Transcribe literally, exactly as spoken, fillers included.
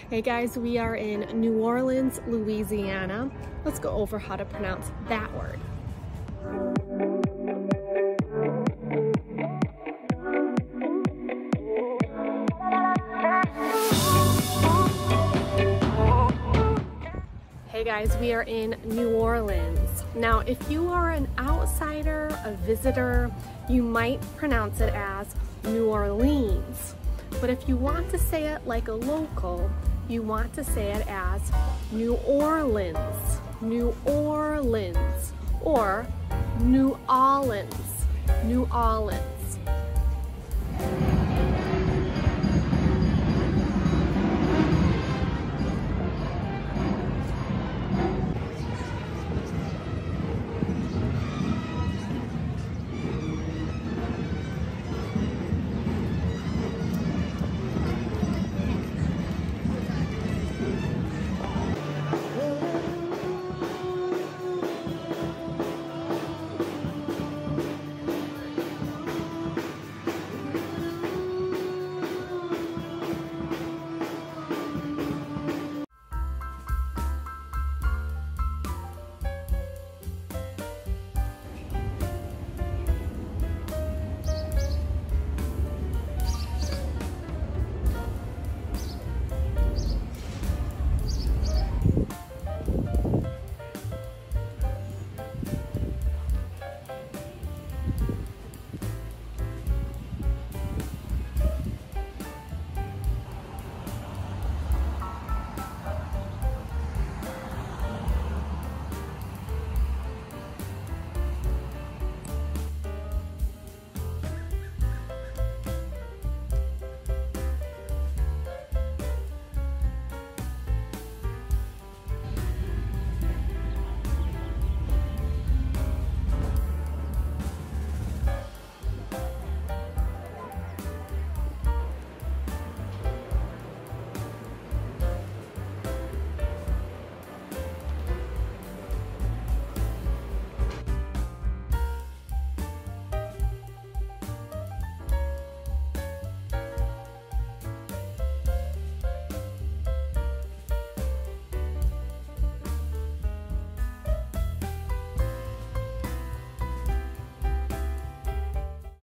Hey guys, we are in New Orleans, Louisiana. Let's go over how to pronounce that word. Hey guys, we are in New Orleans. Now, if you are an outsider, a visitor, you might pronounce it as New Orleans. But if you want to say it like a local, you want to say it as New Orleans, New Orleans, or New Orleans, New Orleans.